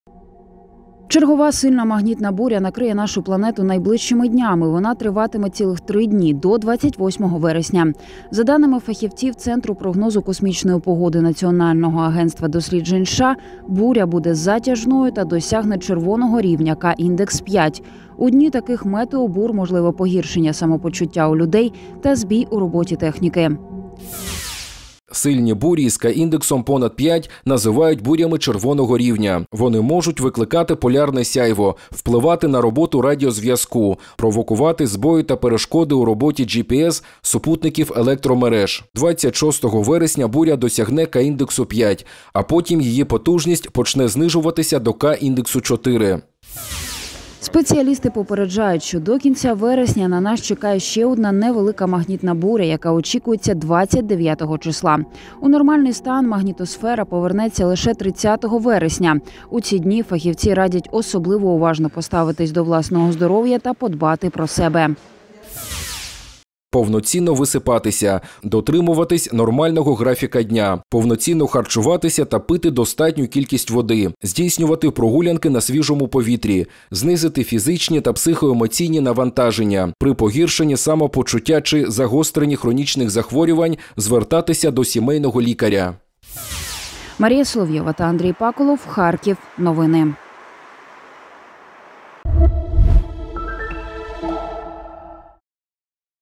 Чергова сильна магнітна буря накриє нашу планету найближчими днями. Вона триватиме цілих 3 дні, до 28 вересня. За даними фахівців Центру прогнозу космічної погоди Національного агентства досліджень США, буря буде затяжною та досягне червоного рівня К-індекс 5. У дні таких метеобур можливе погіршення самопочуття у людей та збій у роботі техніки. Сильні бурі з К-індексом понад 5 називають бурями червоного рівня. Вони можуть викликати полярне сяйво, впливати на роботу радіозв'язку, провокувати збої та перешкоди у роботі GPS, супутників електромереж. 26 вересня буря досягне К-індексу 5, а потім її потужність почне знижуватися до К-індексу 4. Спеціалісти попереджають, що до кінця вересня на нас чекає ще одна невелика магнітна буря, яка очікується 29 числа. У нормальний стан магнітосфера повернеться лише 30 вересня. У ці дні фахівці радять особливо уважно поставитись до власного здоров'я та подбати про себе. Повноцінно висипатися, дотримуватись нормального графіка дня, повноцінно харчуватися та пити достатню кількість води, здійснювати прогулянки на свіжому повітрі, знизити фізичні та психоемоційні навантаження, при погіршенні самопочуття чи загостренні хронічних захворювань звертатися до сімейного лікаря. Марія Соловйова та Андрій Паколов. Харків. Новини.